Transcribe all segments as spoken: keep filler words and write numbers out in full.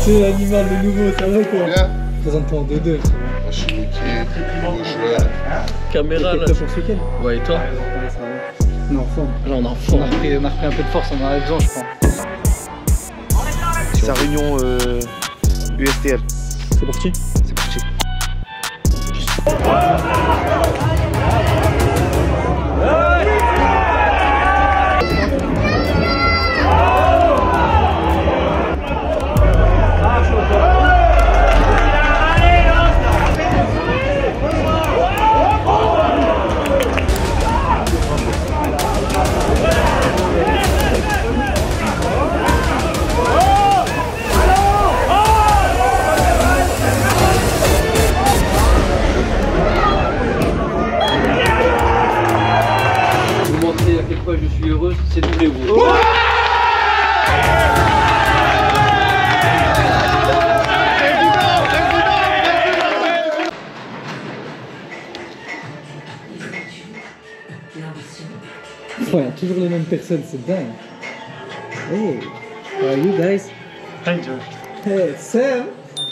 C'est l'animal, le nouveau, ça va quoi? Bien. Présente-toi en deux deux. Moi je suis Mickey, gauche. Caméra là. T'es prêt pour ce week-end? Ouais, et toi? Ouais, ça va. On est en forme. Là, on est en On forme. a repris, on a repris un peu de force, on en avait besoin, je crois. C'est sa réunion euh, U S T L. C'est parti? C'est parti. Je suis heureux, c'est tous les roues. Ouais, toujours les mêmes personnes, c'est dingue. Hey, how are you guys? Hi Josh. Hey, Sam!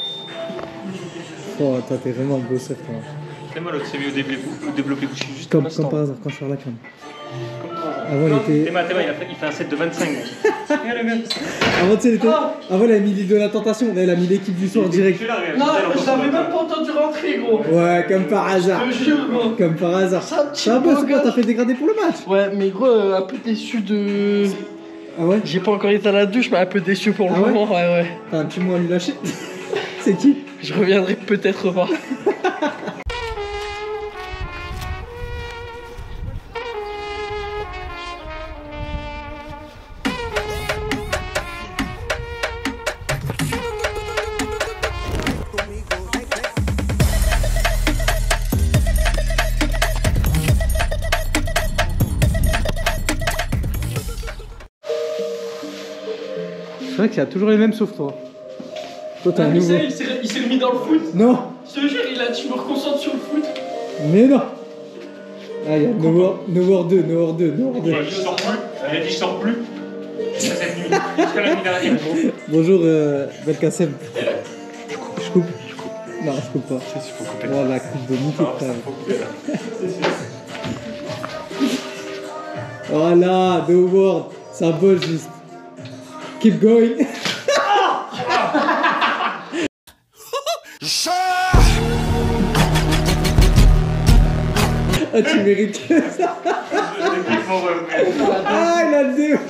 Oh, toi, t'es vraiment un bosseur, toi. C'est moi l'autre, c'est mieux au développé couché juste Comme, un comme instant. par hasard, quand je suis à la cam. Comme par hasard. Avant, il était. Théma, Théma, il, a fait, il fait un set de vingt-cinq. Regarde le gars. Avant, tu sais, il était. Avant, il a mis l'île de la tentation, là, il a mis l'équipe du soir direct. Là, regarde, Non, j'étais je là, l'avais même pas entendu rentrer, gros. Ouais, comme par hasard. Je te jure, gros. Comme par hasard. C'est un petit Ça va, beau c'est quoi? gosse. T'as fait dégrader pour le match? Ouais, mais gros, euh, un peu déçu de. Ah ouais? J'ai pas encore été à la douche, mais un peu déçu pour le Ah ouais moment. Ouais, ouais. T'as un petit mot à lui lâcher? C'est qui? Je reviendrai peut-être pas. C'est vrai qu'il y a toujours les mêmes sauf toi. Toi, t'as un nouveau. Il s'est il s'est remis dans le foot. Non! Je te jure, il a dit je me reconcentre sur le foot. Mais non! Ah, il y a Nowhere Nowhere deux, Nowhere deux, Nowhere deux. Il a dit je sors plus. Il a dit je sors plus. Jusqu'à cette nuit. Jusqu'à la nuit dernière. Bonjour, euh, Belkacem. Je coupe? Je coupe. Non, je coupe pas. Il faut couper. Oh, la coupe de Mickey, frère. Voilà, The World, ça vole juste. Keep going. Ah, tu mérites que ça. Ah, il a le zéro.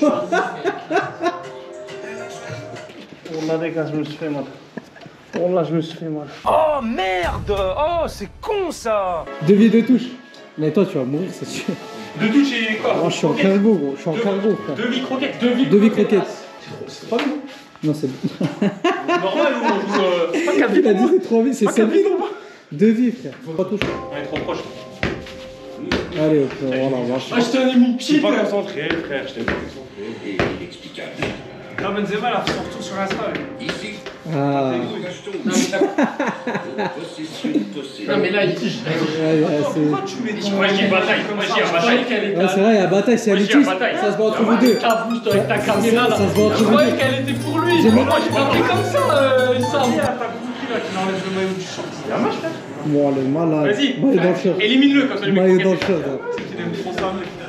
Oh, là, les gars, je me suis fait mal. Oh là, je me suis fait mal. Oh merde! Oh, c'est con ça! Deux vies, deux touches. Mais toi, tu vas mourir, c'est sûr. Deux touches et quoi? Oh, je suis en cargo, gros. Je suis en cargo, frère. Deux vies croquettes. Deux vies Deux vies croquettes. C'est pas nous. Non, c'est. Normal ou on joue. euh, C'est pas quatre Il a vies. dit c'est trois vies, c'est sept vies. Deux vies, frère. Trois touches. On est trop proche. Allez, ok, voilà, on va. Ah, je t'en ai mis une Je suis petite. pas concentré, frère. Je t'ai pas concentré. Et inexplicable. Non, Benzema, là, son retour sur Insta. Ici, Ah. nous achetons possession possédée. Non, mais là, il. Ouais, ouais, c'est. Moi, je dis bataille. Moi, je dis Je bataille. croyais qu'elle était. Ouais, c'est vrai, il y a bataille, c'est Moi, à je dis à litige. bataille. Ça se bat entre vous deux. Ta bouche, toi, avec ta caméra là. Ça se voit entre Je vous croyais deux. qu'elle était pour lui. J'ai Moi, mon- j'ai pas pris comme ça, euh, ça. Vas-y, là, t'as compris, là, tu l'enlèves le maillot du short. C'est un match, frère. Bon, le malade. Vas-y. Maillot dans le shirt. Élimine-le, comme ça, le Maillot mec. dans le shirt. hein. C'est qu'il aime trop ça, mec.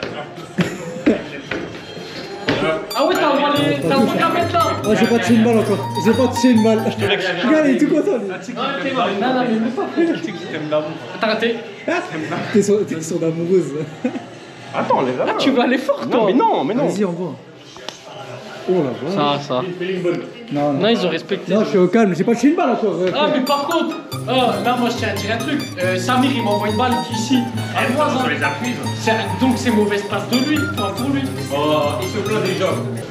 Ah ouais, t'as le droit les- t'as le droit de la mettre là. Oh, j'ai pas touché une balle encore. J'ai pas touché une balle. Regarde, il est tout content, lui. Non, t'es mal. Non, non, mais même pas. Tu sais qu'il t'aime l'amour. T'as raté. T'es son, t'es son amoureuse. Attends, les Ah, tu vas aller fort, toi. Non, mais non, mais non. Vas-y, on voit. Oh la vache. Ça, ça. Non, non. Non, ils ont respecté. Non, je suis au calme, j'ai pas touché une balle encore. euh, Ah, mais par contre, ah, là, moi, je tiens à dire un truc. Euh, Samir, il m'envoie une balle d'ici. À moi, Sur hein. les appuis. C'est- Donc, c'est mauvaise passe de lui, pas pour lui. Oh, il se plaint déjà.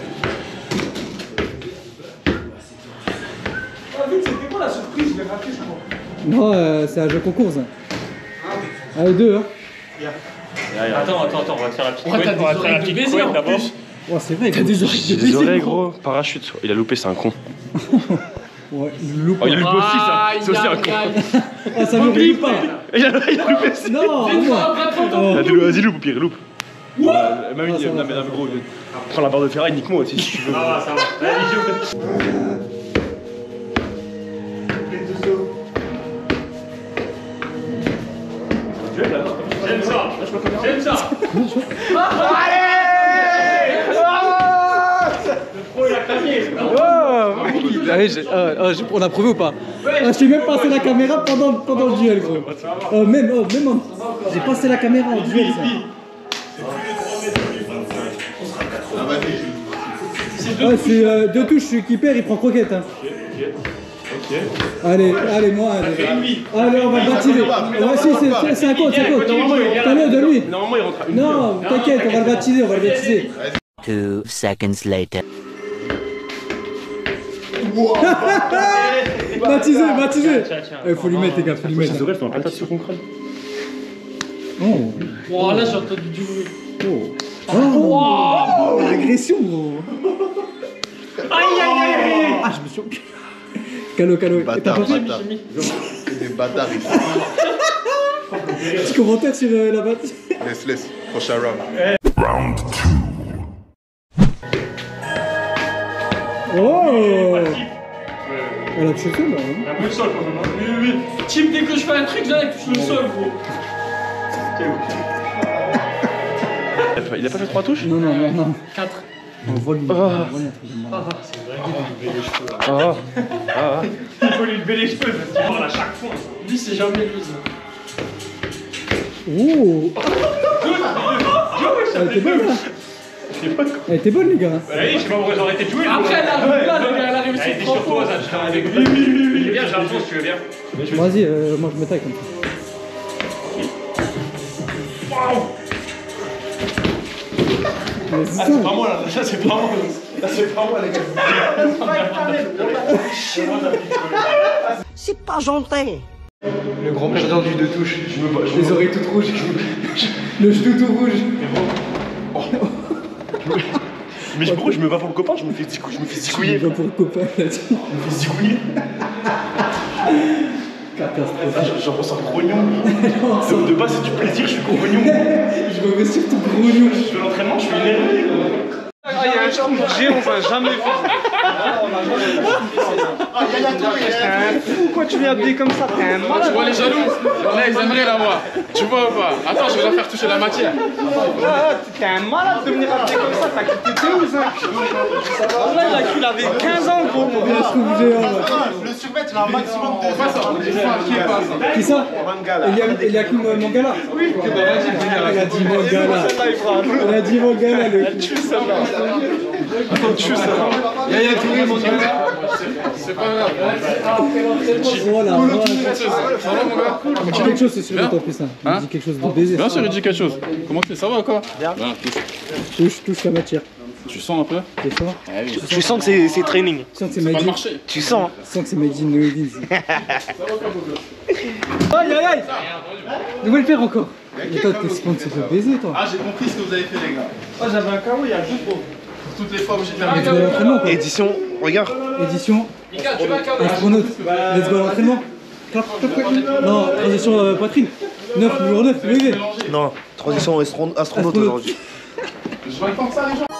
Ah, vite, c'était quoi la surprise? Je l'ai raté, je crois. Non, euh, c'est un jeu concours, ça. Allez, deux, hein. Attends, attends, attends, on va te faire la petite Oh, t'as couette. des On va te faire la oreilles de petite baiser, couette en d'abord. plus. Oh, c'est vrai, t'as des oreilles de Des baiser, oreilles, gros. gros, parachute. Il a loupé, c'est un con. Ouais, il loupe. Oh, il a loupé aussi, ça. Aïe, C'est aussi un aïe, con. aïe. Ah, ça me rit pas. Il a, il a loupé aussi. Non, Une moi. fois, après, attends, Oh. Vas-y, vas-y, loupe au pire, loupe. Ouais, même Ah, il ça non, va, mais ça non, mais gros, prends la barre de ferraille, nique-moi aussi si tu veux. Ça va, ça va. Vas-y, joue. pro il a claqué. Oh, allez, j'ai- euh, euh, j'ai- on a prouvé ou pas? Ah, j'ai même passé la caméra pendant, pendant le duel, gros. Oh, même, oh, même en... J'ai passé la caméra en duel, ça. Ah, c'est euh, deux touches, celui qui perd, il prend croquette. Hein. Allez, allez, moi, allez. Allez, on va le baptiser. Ouais, si, c'est- c'est un code, c'est un code. T'as-le de lui. Normalement, il rentre à une. Non, t'inquiète, on va le baptiser, on va le baptiser. Two seconds later. Baptisé, baptisé. Tiens, tiens. Il faut lui mettre, les gars, faut lui mettre. Ça devrait être un patate sur son crâne. Oh. Oh, là, j'ai entendu du bruit. Oh. Oh. L'agression, gros. Aïe aïe aïe. Ah, je me suis... Calo, calo. Et t'as Bâtard, pas fait bâtard. C'est des bâtards ici. petit commentaire sur euh, la batte? Laisse, laisse. Prochain round. Oh. Elle a touché le sol, là. Hein. Il a un peu le sol quand même. Oui, oui, oui. Tim, dès que je fais un truc, là, il touche le sol, gros. Il a pas fait trois touches? Non, non, non, non. quatre. On voit lui. Oh. On voit lui un truc de marrant. Ah. Ah. Il faut lui lever les cheveux, parce qu'il parle à chaque fois. Lui, c'est jamais lui, ça. Oh. Elle était bonne, là. Elle était bonne, les gars. Oui, je sais pas pourquoi ils ont arrêté de jouer. Après, elle a là, le gars, elle a réussi Elle était trois sur toi, fois. ça, je t'en avec lui. Oui, oui, oui. Viens, j'ai un tour si tu veux bien. Vas-y, euh, moi je me taille comme ça. Mais c'est Ah, ça. c'est pas moi là, ça c'est pas moi. Là c'est pas moi les gars. C'est pas gentil. Le grand perdant du deux touches. Je me bats. je me Les bats. oreilles toutes rouges. Le genou tout rouge. Mais je- pourquoi je me bats pour le copain? Je me fais zigou- je me fais Il zigouiller. va pour le copain, là. Je me fais zigouiller. Ah, Catastrophe. J'en ressens grognon. De, de base c'est du plaisir, je suis grognon. Je me mets surtout gros lion. Je fais l'entraînement, je suis énervé. Ah, il y a un trou géant, ça a jamais fait. Pourquoi tu viens habiller comme ça? T'es un Tu malade. vois les jaloux? Là, ils aimeraient la voir. Tu vois ou pas? Attends, je vais leur faire toucher la matière. Ah, T'es un malade de venir habiller comme ça, t'as quitté douze ans. Là, il a cru qu'il avait quinze ans, gros. Il a trouvé géant, là. Le survêt, il a un maximum de. Pas ça, on dit pas qui est pas ça. Qui ça? Eliakim Mangala. Oui, il a dit Mangala. Il a dit Mangala, le. Tu celle-là. Yaya Touré, mon gars. C'est pas grave. Oh la vache. Ça va, mon gars? Dis quelque chose, c'est sûr, en plus. Hein. Hein? Dis quelque chose de baiser. Bien sûr, il dit quelque chose. Comment c'est? Ça va encore? Bien. Touche, touche la matière. Tu sens un peu? Tu sens? Ah oui. Tu sens que c'est c'est training. Tu sens que c'est Pas made le in. marché. Tu sens. Tu sens que c'est made in, made in. Aïe aïe aïe! Nous le faire encore. Mais toi, t'es sponsor de baiser, toi. Ah, j'ai compris ce que vous avez fait, les gars. Ah, j'avais un K O il y a deux fois. Toutes les fois où j'étais Let's go à l'entraînement, quoi. Édition, regarde. Édition Mika, tu vas à astronaute. Let's go à l'entraînement. Clap, clap, clap. Non, transition euh, poitrine. neuf, numéro neuf, levé. Non, transition astron- astronaute Astronaute. aujourd'hui. Je vois le temps que ça, les gens.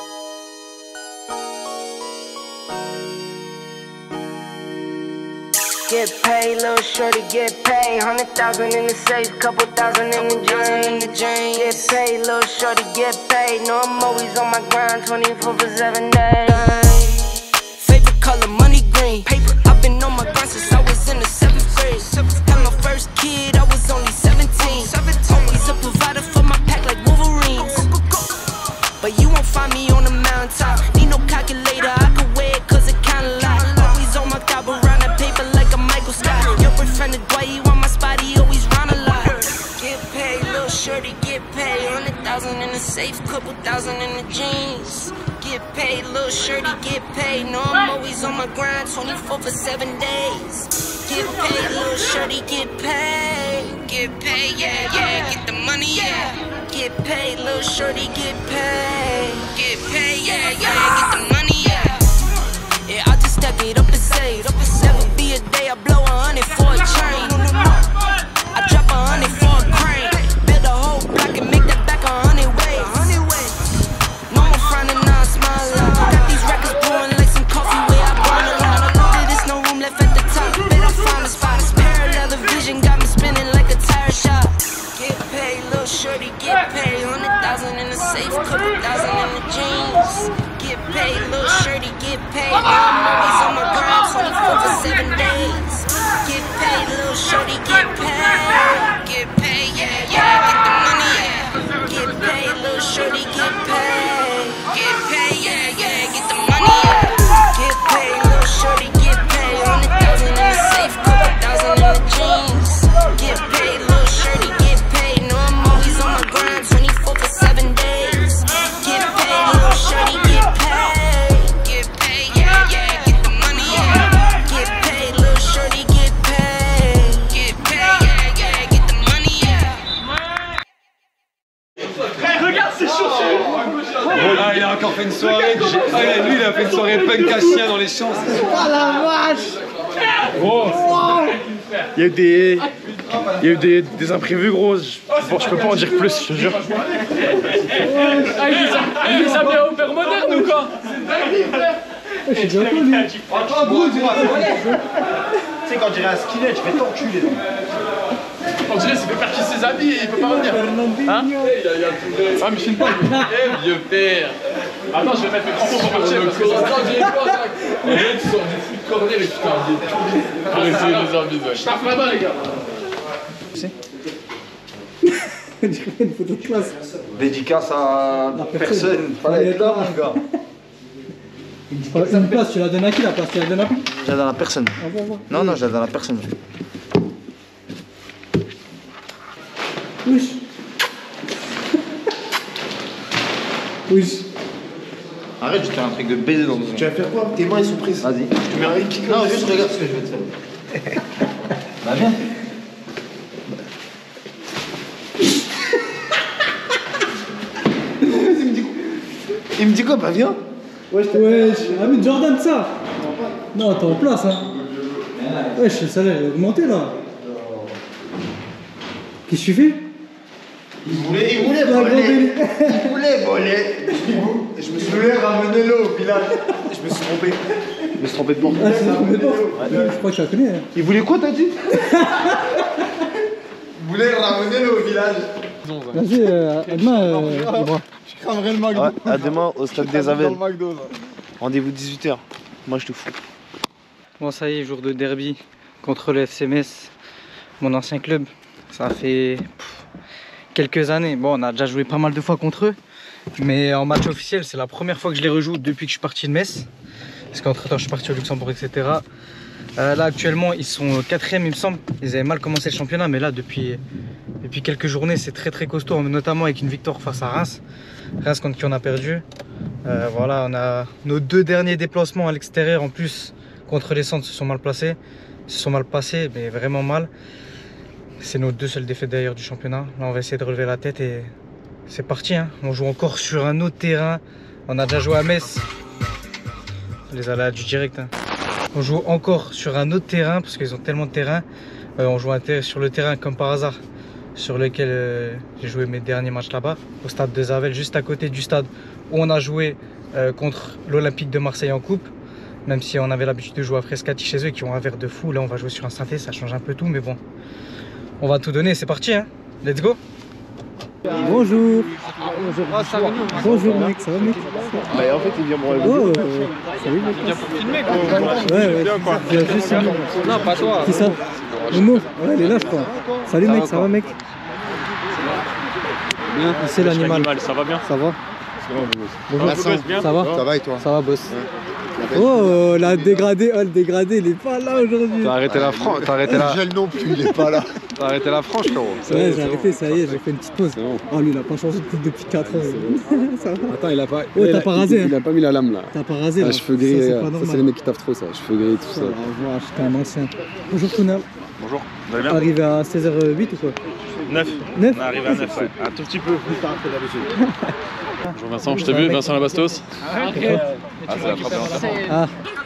Get paid, little shorty, get paid. Hundred thousand in the safe, couple thousand in the drain. Get paid, little shorty, get paid. No, I'm always on my grind, twenty-four for seven days. Favorite color, money green. Paper, I've been on my grind since I was in the seventh grade. Had my first kid, I was only seventeen. Always a provider for my pack like Wolverines. But you won't find me on the mountaintop. Need no calculator, I can weigh it cause it kinda lie. Always on my top around that paper like a Michael Scott. Your boyfriend the Dwight, he want my spot, he always round a lot. Get paid, little shorty, get paid. Hundred thousand in the safe, couple thousand in the jeans. Get paid, little shorty, get paid. No, I'm always on my grind, twenty-four for seven days. Get paid, little shorty, get paid. Get paid, yeah, yeah, get the money, yeah. Get paid, little shorty, get paid. Get paid, yeah, yeah, get the money, yeah. Yeah, I just stack it up and save. Never be a day I blow a hundred for a chain. I drop a hundred for a crane. Build a whole block and make that back a hundred ways. No more frowning, now I smile. Got these records blowing like some coffee where I burn a lot. There's no room left at the top. Bet I found a spot. Parallel the vision got me spinning like a tire shop. Get paid, little shorty, get paid. Hundred thousand in the safe, couple thousand in the jeans. Get paid, little shorty, un chien dans les champs. Oh la vache! Gros, il y a eu des, il y a eu des, des imprévus gros. Je, bon, je peux pas en dire plus, je te jure. Ah, il les a, il les a mis à Opère Moderne ou quoi? Je suis déjà connu. Attends, gros, dis-moi. Tu sais, quand je dirais un skinhead, je vais t'enculer. On dirait qu'il peut faire qui ses amis et il peut pas revenir. Hein? Ah, Michel Paul. Eh, vieux père. Attends, je vais mettre mes crampons pour partir parce que ça. Attends, j'ai pas ça. Le mec, tu sors du foot corner et tu t'en pour essayer de les arbitres. Je tape là-bas, les gars. On dirait une photo de classe. Dédicace à personne. Fallait être là, mon gars. Une place, tu la donnes à qui la place? Tu la donnes à qui? Je la donne à personne. Non, non, je la donne à personne. Wesh. Wesh. Arrête, je te fais un truc de baiser dans le Tu vas faire quoi? Tes mains, ils sont prises. Vas-y. Je te mets un kick. Non, juste regarde ce que je vais te faire. Bah, viens. Il me dit quoi? Bah, viens. Wesh, wesh. Ah, mais Jordan, ça. Non, t'es en place, hein. Wesh, le salaire est augmenté là. Qu'est-ce que tu fais? Il voulait, il voulait voler. Il voulait voler. Je me suis voulu ramener l'eau au village. Je me suis trompé. Je me suis trompé de porte. Ah, c'est ça, mais bon. Je crois que tu la connais. Hein. Il voulait quoi, t'as dit? Il voulait ramener l'eau au village. Vas-y, euh, à demain, euh, Ibra. Je cramerai le McDo. Ouais, à demain au stade des Avel. Dans le McDo, là. Rendez-vous dix-huit heures. Moi, je te fous. Bon, ça y est, jour de derby contre le F C Metz, mon ancien club. Ça fait pff, quelques années. Bon, on a déjà joué pas mal de fois contre eux, mais en match officiel, c'est la première fois que je les rejoue depuis que je suis parti de Metz. Parce qu'entre temps, je suis parti au Luxembourg, et cetera. Euh, là, actuellement, ils sont quatrième, il me semble. Ils avaient mal commencé le championnat, mais là, depuis, depuis quelques journées, c'est très très costaud, notamment avec une victoire face à Reims. Reims contre qui on a perdu. Euh, voilà, on a nos deux derniers déplacements à l'extérieur en plus contre les centres se sont mal placés, se sont mal passés, mais vraiment mal. C'est nos deux seules défaites d'ailleurs du championnat. Là, on va essayer de relever la tête et c'est parti. Hein. On joue encore sur un autre terrain. On a déjà joué à Metz. Les aléas du direct. Hein. On joue encore sur un autre terrain parce qu'ils ont tellement de terrain. Euh, on joue sur le terrain comme par hasard sur lequel euh, j'ai joué mes derniers matchs là-bas, au stade de Zavel, juste à côté du stade où on a joué euh, contre l'Olympique de Marseille en coupe. Même si on avait l'habitude de jouer à Frascati chez eux qui ont un verre de fou, là on va jouer sur un synthé, ça change un peu tout, mais bon, on va tout donner, c'est parti, hein. Let's go. Bonjour. Bonjour. Bonjour mec, ça va mec? Bah en fait il vient pour Oh, euh, salut mec. Il vient pour filmer quoi. Ouais, ouais. Bien quoi. J'ai juste filmé. Non, pas toi. Qui ça? Momo. Ouais, elle est là je crois. Salut Ça mec, va ça quoi? va mec? Bien. C'est l'animal. Ça va bien? Ça va? Bonjour, Vincent. ça va? Ça va et toi? Ça va boss. Oh, la dégradé, oh le dégradé, il est pas là aujourd'hui. T'as arrêté la franche, t'as arrêté la... Gel non plus, il est pas là. T'as arrêté la franche frérot. Ouais, j'ai arrêté, ça y est, j'ai fait une petite pause. Oh, lui, il a pas changé de coupe depuis quatre ans. Ça va? Attends, il a pas. Ouais, t'as pas rasé. Il a pas mis la lame là. T'as pas rasé là. Ah, cheveux Ça, gris, c'est euh, pas ça normal. c'est les mecs qui taffent trop ça, cheveux gris, tout ça. Oh, voilà, j'étais un ancien. Bonjour Touna. Bonjour, vous allez bien? Arrivé à seize heures huit ou quoi? neuf. neuf? On est arrivé à neuf, ouais. Un tout petit peu plus tard que d'habitude. Bonjour Vincent, je t'ai vu, Vincent Labastos. Ah, ok. Ah, c'est la frappe Vincent. Ah.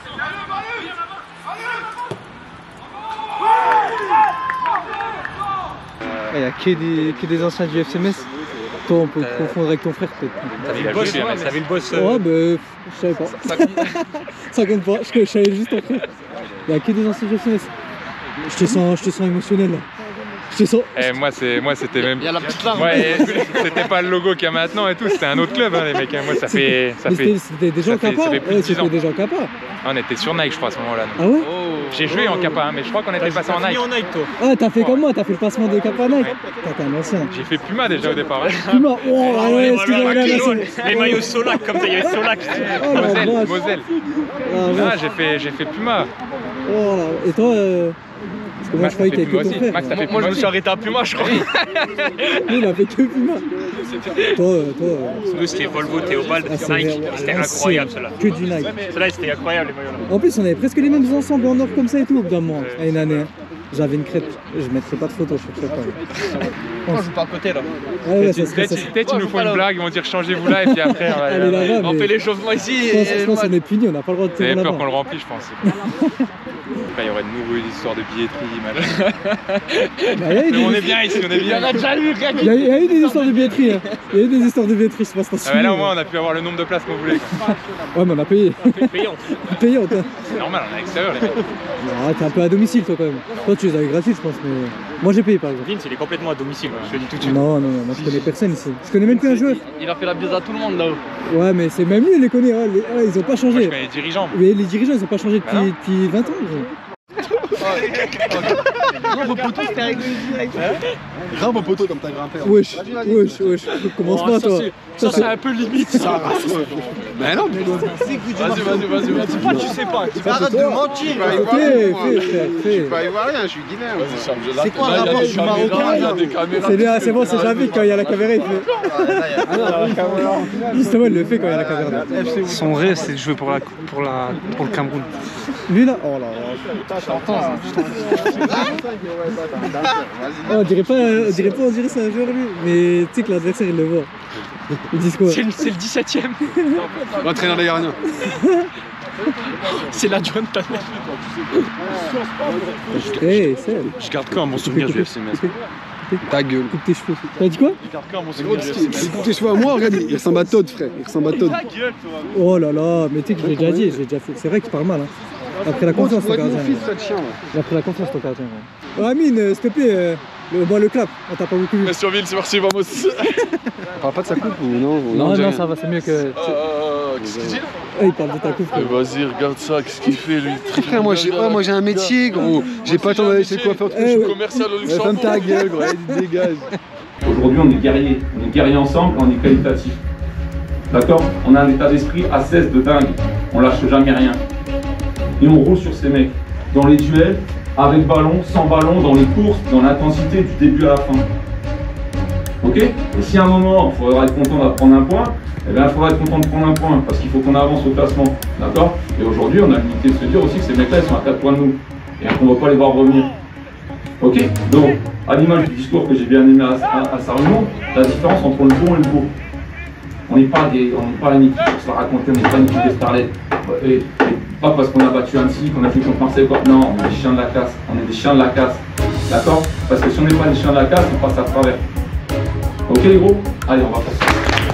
Il n'y a que des, que des anciens du F C Metz. Toi, on peut te confondre avec ton frère peut-être. T'as vu le boss? T'as vu le boss? Ouais, bah, je savais pas. Ça compte? Ça compte pas, je, je savais juste ton frère. Il n'y a que des anciens du F C Metz. Je te sens, je te sens émotionnel là. Je te sens. Eh, moi, c'est, moi, c'était même. Il y a la petite larme. Ouais, c'était pas le logo qu'il y a maintenant et tout, c'était un autre club, hein, les mecs. hein. Moi, ça fait. Ça Mais fait c'était- C'était des gens ça fait- Kappa? ça fait plus de Ouais, dix c'était ans. des gens Kappa. On était sur Nike, je crois, à ce moment-là. nous. Ah ouais? J'ai joué en Kappa, hein, mais je crois qu'on était passé en Nike. Ah, t'as fait comme moi, t'as fait le passement de Kappa Nike. Putain, t'es un ancien. J'ai fait Puma déjà au départ. Puma, oh, ah ouais, excuse-moi, là, là, c'est- Les maillots Solac, comme ça, il y avait Solac. Oh la Moselle, vache. Moselle. Ah, Ah, vache. j'ai fait, j'ai fait Puma. Oh là. Et toi, euh... parce que moi Max, je croyais t'as qu'il y fait avait que Puma ton aussi. frère. Max, t'as fait Moi, je me Puma suis arrêté à Puma, je crois. Lui, il a fait que Puma. Toi, euh, toi. euh, Nous, c'était Volvo, Théobald, ah, c'est Nike. vrai, C'était ah, incroyable, c'est cela. Que du Nike. Cela, c'était incroyable, les maillots là. En plus, on avait presque les mêmes ensembles en or comme ça et tout, au bout d'un moment, à une année. hein. j'avais une crête. Je mettrais pas de photo, je ferais pas. On joue pas à côté là. Ouais, ouais, ça Peut-être serait, ça peut-être ils nous font une blague, ils vont dire changez-vous là et puis après on va Allez là-bas, on mais- fait l'échauffement ici. Je pense, et je pense qu'on est puni, on n'a pas le droit de Vous tirer avez peur là-bas. qu'on le remplisse, je pense. Après, il y aurait de nouveau une histoire de billetterie, mal. Bah, y a eu Mais des- on est bien ici, on est bien. Il y en a déjà eu, Il y, a, il y a eu des histoires de billetterie. Hein. Il y a eu des histoires de billetterie, je sais pas si t'en Ah souviens. ouais, là au moins on a pu avoir le nombre de places qu'on voulait. quoi. Ouais, mais on a payé. payant. Payant, toi. C'est normal, on est à l'extérieur les mecs. Non, t'es un peu à domicile, toi, quand même. Toi, tu les avais gratuits, je pense, mais. Moi, j'ai payé, par exemple. Vince, il est complètement à domicile, je te le dis tout de suite. Non, non, non, moi, je connais personne ici. Je connais même plus un joueur. Il a fait la bise à tout le monde là-haut. Ouais, mais c'est même lui, il les connaît. Ouais, les- ouais, ils ont pas Moi je changé. connais les dirigeants. moi. Mais les dirigeants, ils ont pas changé Bah non. depuis, depuis vingt ans. gros. Grimpe au poteau comme t'as grimpé. Wesh, wesh, wesh. Commence Oh, pas, ça, toi. c'est- Ça, c'est un peu limite. Mais non, mais Vas-y, vas-y, vas-y, vas-y. Pas, tu sais pas. arrête de mentir. Fais, fais, frère, fais. pas ivoirien, je suis guinéen. C'est quoi le rapport du Marocain? C'est bien, c'est bon, c'est Javid quand il y a la caméra, il fait. Justement, il le fait quand il y a la caméra. Son rêve, c'est de jouer pour, la, pour, la, pour le Cameroun. Lui là, oh là là. Oh, on dirait pas, on dirait pas, on dirait c'est un joueur lui. Mais tu sais que l'adversaire il le voit. Ils disent quoi? C'est le, c'est le dix-septième. L'entraîneur des gardiens. C'est l'adjoint de ta mère. Eh, c'est. Je garde quand mon souvenir du F C Metz. Ta gueule. Coupe tes cheveux. T'as dit quoi? Je garde quand mon souvenir du F C Metz. Écoute tes cheveux à moi, regarde, il ressemble à Todd, frère. Il ressemble à Todd. Oh là là, mais tu sais que je l'ai déjà dit, je l'ai déjà fait. C'est vrai qu'il parle mal. Hein. Après la confiance, ton gardien. fils, ce chien. Il a pris la confiance, ton gardien. Oh, Amine, euh, s'il te plaît, euh, le, bon, le clap. On t'a pas beaucoup vu. Sur ville, c'est merci, vamos. On parle pas de sa coupe ou non? Non, non, ça va, c'est mieux que. Qu'est-ce qu'il dit là? Eh, il parle de ta coupe. frère. Vas-y, regarde ça, qu'est-ce qu'il fait lui? Frère, moi j'ai ouais, moi j'ai un métier, gros. J'ai pas le temps d'aller chez le coiffeur. Eh, ouais. Commercial au Ouais, Ferme Luxembourg. ta gueule, gros. Allez, dégage. Aujourd'hui, on est guerriers. On est guerriers ensemble, on est qualitatif. D'accord? On a un état d'esprit à cesse de dingue. On lâche jamais rien. Et on roule sur ces mecs. Dans les duels, avec ballon, sans ballon, dans les courses, dans l'intensité du début à la fin. Ok? Et si à un moment, il faudra être content de prendre un point, eh bien, il faudra être content de prendre un point, parce qu'il faut qu'on avance au classement. D'accord? Et aujourd'hui, on a l'unité de se dire aussi que ces mecs-là, ils sont à quatre points de nous. Et qu'on ne va pas les voir revenir. Ok? Donc, à l'image du discours que j'ai bien aimé à, à, à Sarunion, la différence entre le bon et le beau. On n'est pas, des, on n'est pas une équipe pour se la raconter, on n'est pas une équipe des starlets. Et, et pas parce qu'on a battu Annecy, qu'on a fait contre Marseille, quoi. Non, on est des chiens de la casse. On est des chiens de la casse. D'accord? Parce que si on n'est pas des chiens de la casse, on passe à travers. Ok les gros? Allez, on va passer.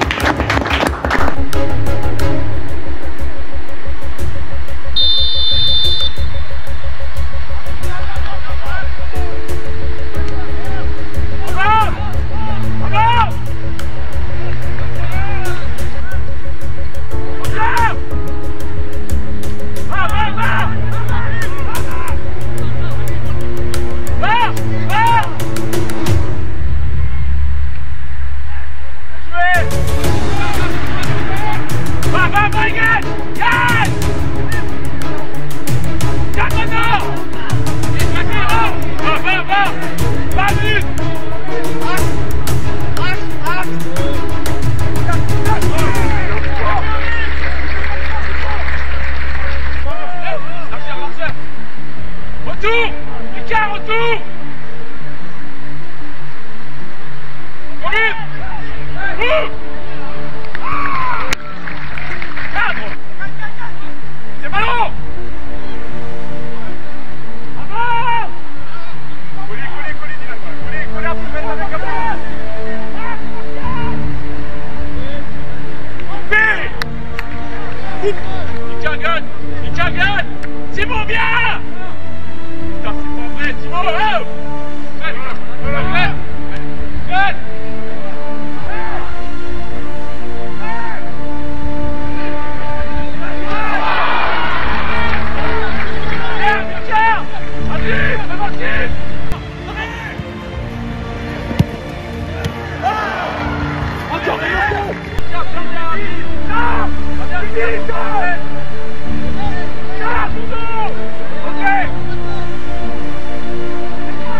Retour! Picard, retour! Commune! Vous! Cadre! C'est ballon! Avant! Collez, collez, collez, dis-la, collez, collez un peu, mettre avec un peu. Picard gagne! Picard gagne! C'est bon, bien! Putain, c'est pas vrai, Timo! Oh! Fred! Fred! Fred! Bien, Picard! Allez, c'est parti! Encore bien! Picard, bien, bien! Bien, bien, bien! Picard, toujours! Ok!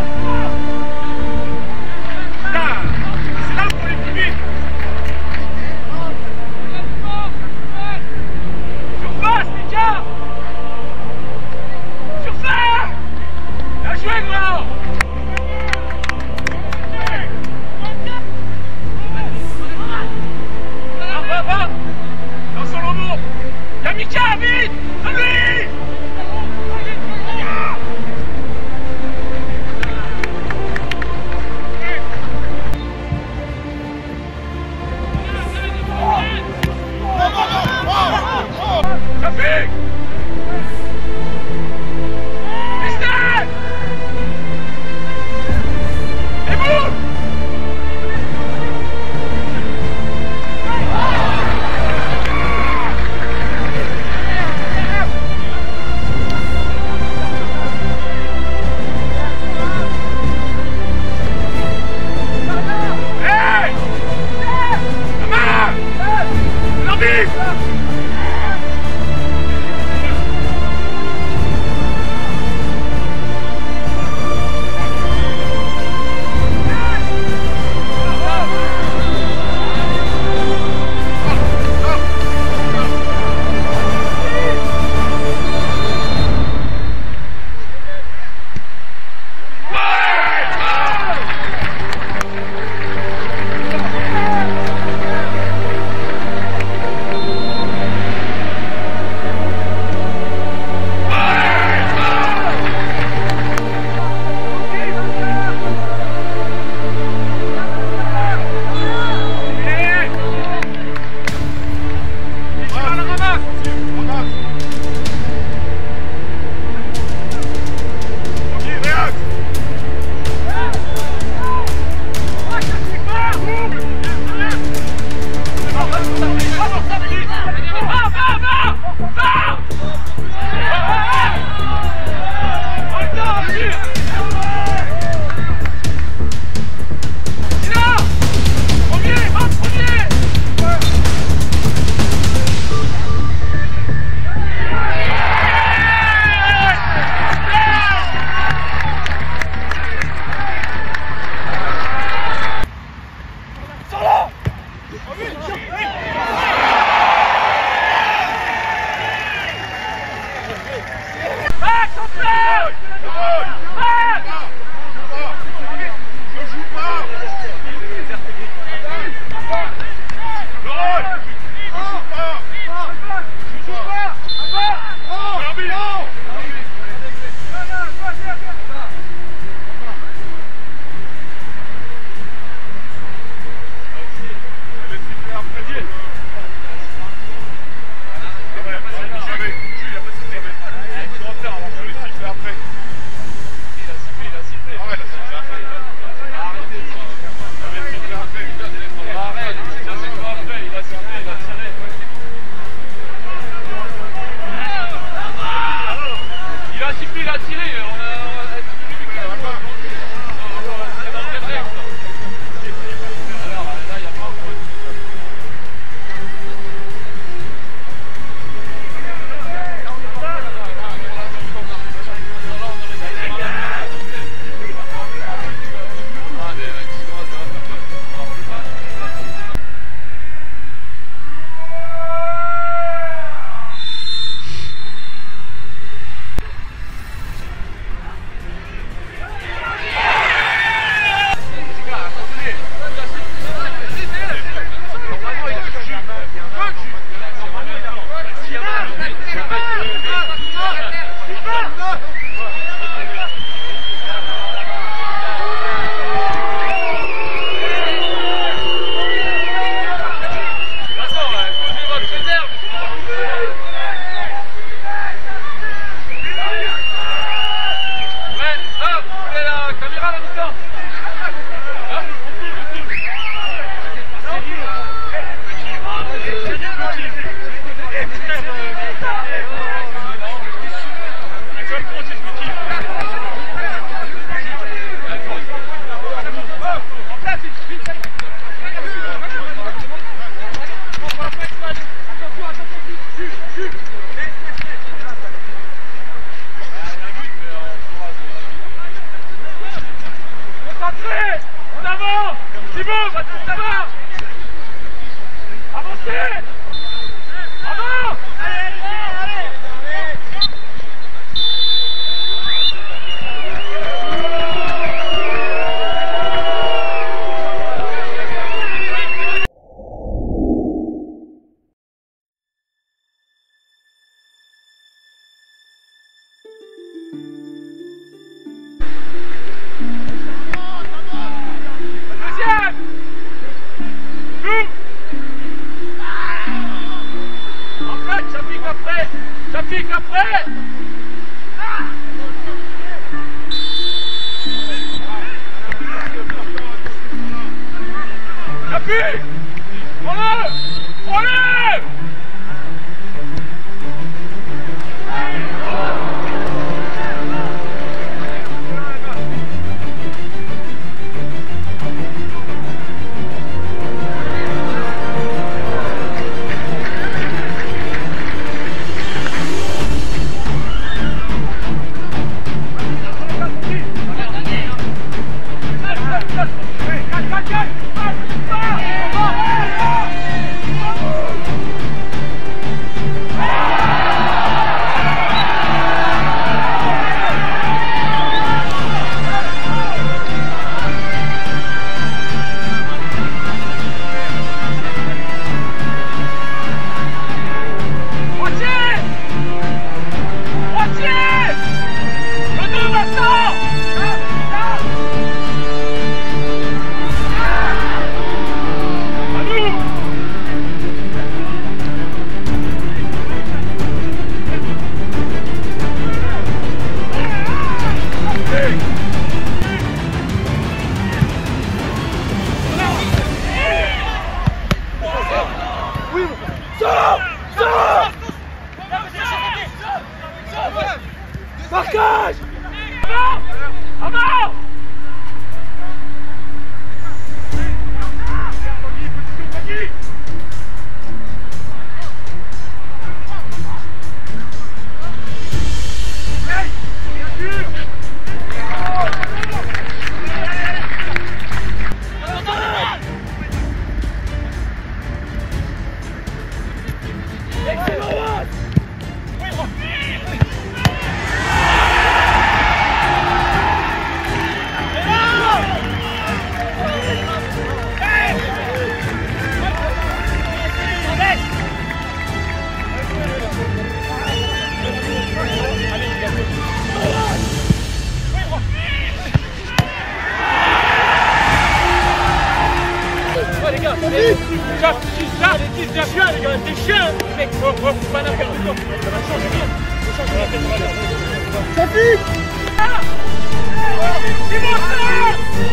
Tiens, tiens, les dix, bien sûr, les gars, t'es chien, mec. Oh, oh, pas la perte de temps. Ça va changer rien. Ça change la tête, on va aller. Ça pique. Ah. Dis-moi ça.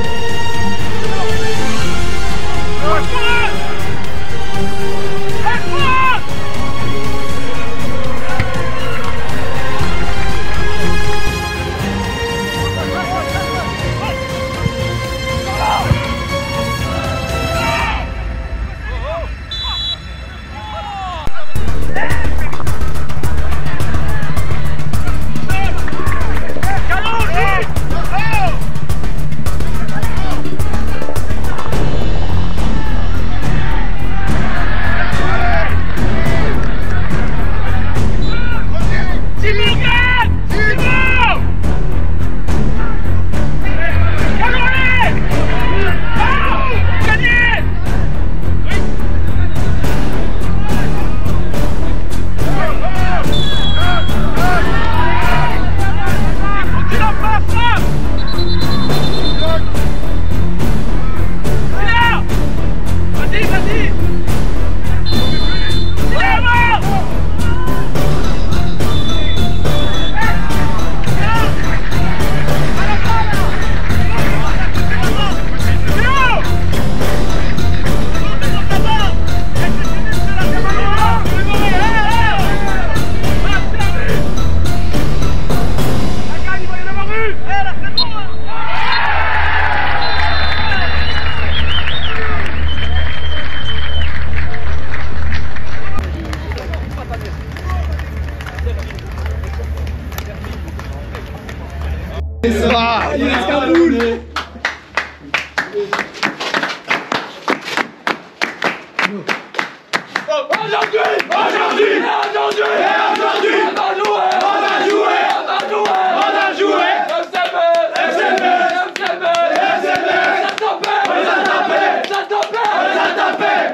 Aujourd'hui, aujourd'hui, aujourd'hui, aujourd'hui, on a joué, on a joué, on a joué, on a joué. F C B, F C B, F C B, F C B, on les a tapés, on les a tapés, on les a tapés.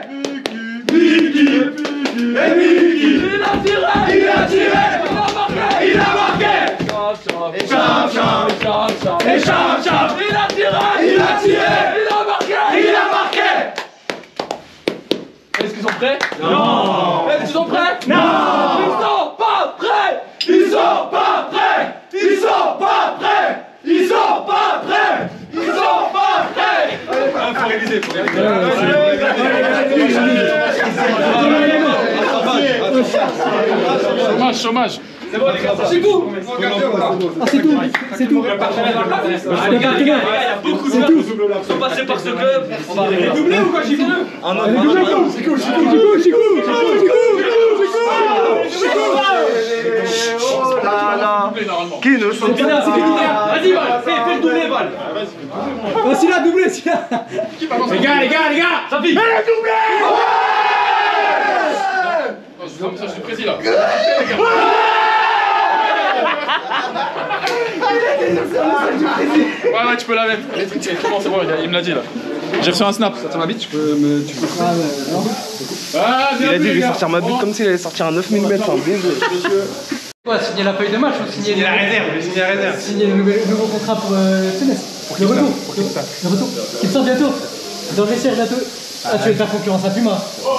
Miki, Miki, et Miki, il a tiré, il a tiré, il a marqué, il a marqué. Et cham, cham, cham, cham, et cham, cham, il a tiré, il a tiré, il a marqué, il a marqué. Est-ce qu'ils sont prêts? Non. Est-ce qu'ils sont prêts? Non. Ils sont pas prêts. Ils sont pas prêts. Ils sont pas prêts. Ils sont pas prêts. Ils sont pas prêts. Allez, faut réviser, faut réviser. Chômage, chômage. C'est bon les gars, c'est tout. Ah c'est tout, c'est tout. Ah les gars, les gars, il y a beaucoup de joueurs qui sont passés par ce club. On va les doubler ou quoi, Gigoulou? Ah non, c'est cool, c'est cool, c'est cool, c'est cool, Oh là là. Qui ne saute pas? Vas-y, Val, fais, fais le doublé, Val. Oh, c'est là, doublé, c'est là. Les gars, les gars, les gars, ça pique. Mais le doublé. Je vous message du président. Ouais, ouais, tu peux la mettre. C'est bon, c'est bon, il me l'a dit là. J'ai reçu un snap. Ça ma bite, tu peux me. Tu peux... Ah ouais, non. Ah, il a dit je vais sortir ma bite comme s'il allait sortir un neuf millimètres. Enfin, baiser. Quoi, signer la feuille de match ou signer la réserve, signer la réserve. Signer le nouvel, nouveau contrat pour euh, Sénès. Le retour. Le, le retour. Qui sort bientôt. Dans le vestiaire bientôt. Ah, tu veux faire concurrence à Puma.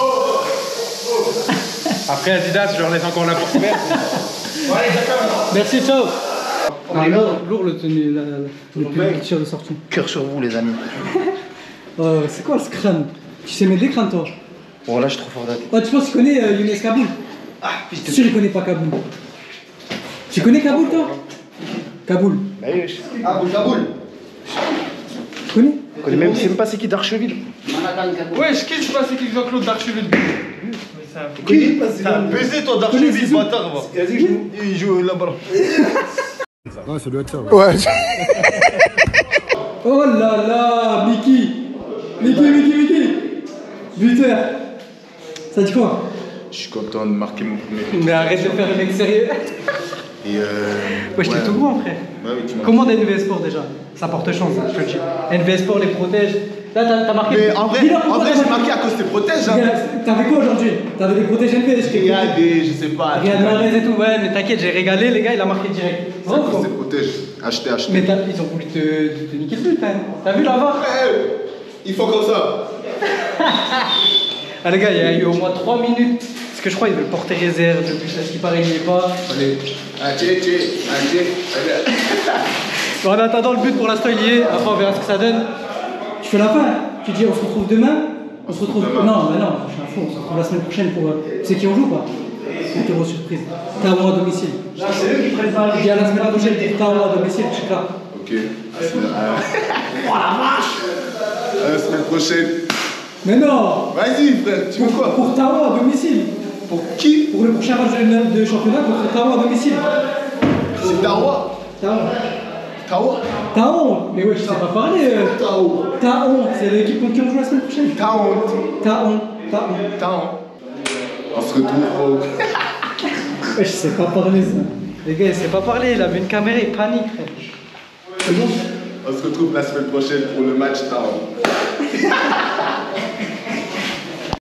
Après Adidas, je leur laisse encore la porte ouverte. Merci, ciao. Ah, lourd, lourd le tenue, la, la, le tir de sortie. Cœur sur vous, les amis. Oh, c'est quoi ce crâne? Tu sais mettre des crânes, toi? Bon, là, je suis trop fort d'attente. Oh, tu penses que tu connais euh, Younes Kaboul? Ah, putain. Je suis sûr qu'il connaît pas Kaboul. Tu connais Kaboul, toi? Kaboul. Bah oui, ah, bon, Kaboul. Tu connais? Je connais même, c'est même pas c'est qui d'Archeville. Ouais, je kiffe pas c'est qui Jean-Claude d'Archeville. Qui? T'as baisé toi d'Archeville, bâtard, va. Vas-y, il joue là-bas. Ouais, ça doit être ça. Ouais. Oh là là, Mickey. Mickey, Mickey, Mickey. Buteur. Ça dit quoi? Je suis content de marquer mon premier. Mais arrête de faire le mec sérieux. Et euh. Ouais, je t'ai tout grand, frère. Ouais, oui, tu m'as. Commande N V Sport déjà. Ça porte chance, hein, je te le dis. N V Sport les protège. Là, t'as marqué. Mais en vrai, en vrai j'ai marqué à cause des protèges. Hein. T'avais quoi aujourd'hui? T'avais des protèges N V S. Il y a des, je sais pas. Regarde Marez et tout, ouais, mais t'inquiète, j'ai régalé, les gars, il a marqué direct. C'est à cause des protèges. Acheter, acheter. Mais ils ont voulu te, te, te niquer le but, hein. T'as vu là-bas? Ils font comme ça. Ah les gars, il y a eu au moins trois minutes. Parce que je crois qu'il veut porter réserve, le but, à ce qui paraît, il n'y est pas. Allez, un tché, tché, un tché. Bon, en attendant, le but pour l'instant, il y est. Après, on verra ce que ça donne. Tu fais la fin. Tu dis, on se retrouve demain. On se retrouve. Demain. Non, mais non, je suis un fou. On se retrouve la semaine prochaine pour. Tu sais qui on joue, quoi? Interro surprise. Tao à domicile. C'est eux qui prennent pas. Il y a la semaine prochaine pour Tao à domicile, je suis là. Ok. Oh la vache! La semaine prochaine. Mais non! Vas-y, frère, tu veux quoi? Pour Tao à domicile. Pour qui? Pour le prochain match de championnat contre Tao à domicile. C'est Tao? Tao. Tao? Tao? Mais ouais, je sais pas parler. Euh... Tao. Tao, c'est l'équipe contre qui on joue la semaine prochaine. Tao. Tao. Tao. Tao. On se retrouve au. Ouais, je sais pas parler ça. Les gars, il sait pas parler, il avait une caméra, il panique, frère. C'est bon? On se retrouve la semaine prochaine pour le match Tao.